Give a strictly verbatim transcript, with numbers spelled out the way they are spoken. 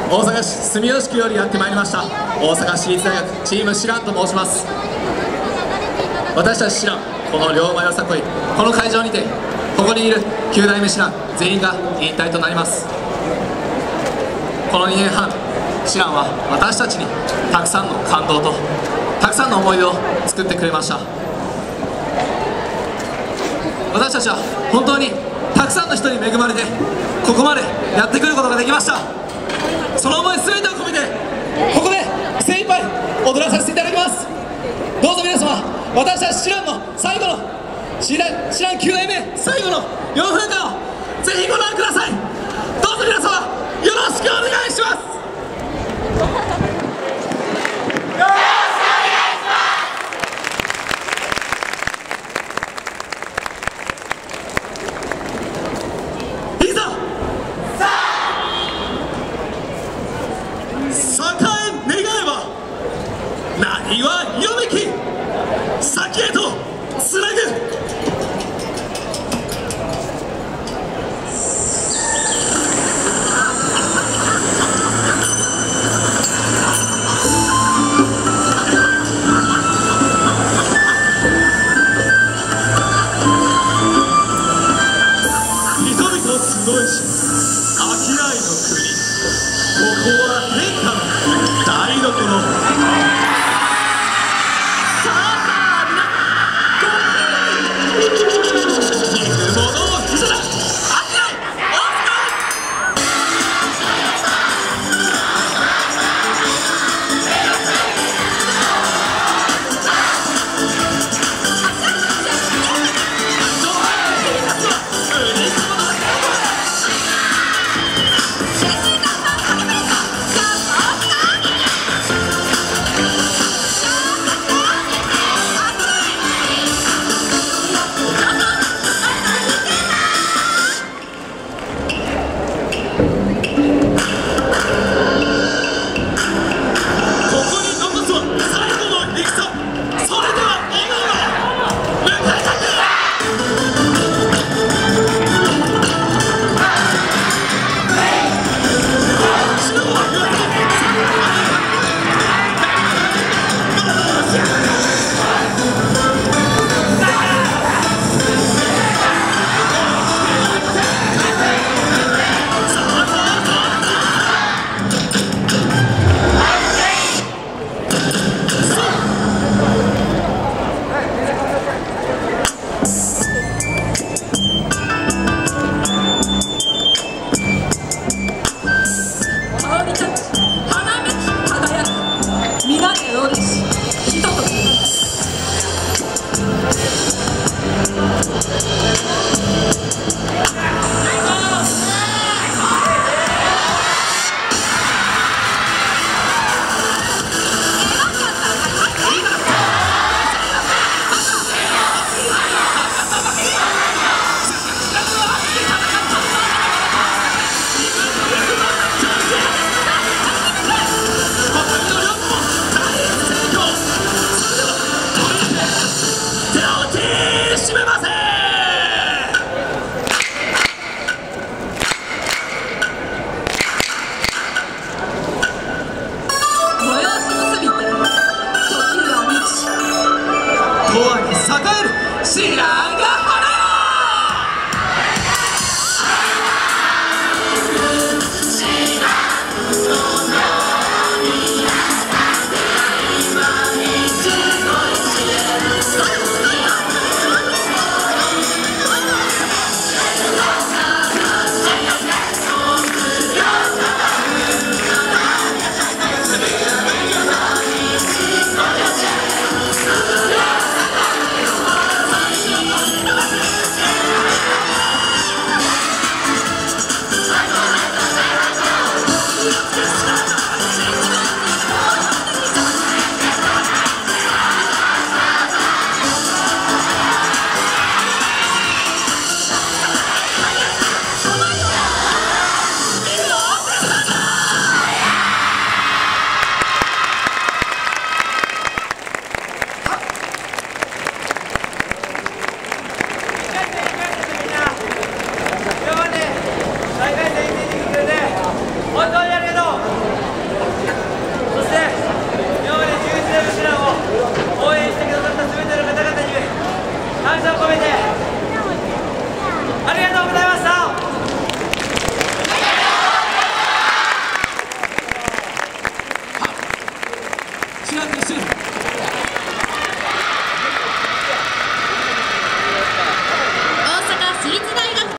大阪市住吉区よりやってまいりました大阪市立大学チームシランと申します。私たちシラン、この龍馬よさこい、この会場にてここにいるきゅう代目シラン全員が引退となります。このにねんはん、シランは私たちにたくさんの感動とたくさんの思い出を作ってくれました。私たちは本当にたくさんの人に恵まれてここまでやってくることができました。その思い全てを込めてここで精一杯踊らさせていただきます。どうぞ皆様、私たちシランの最後のシラン、シランきゅう代目最後のよんふんかんをぜひご覧ください。どうぞ皆様よろしくお願いします。何はよめき先へとつなぐ。 し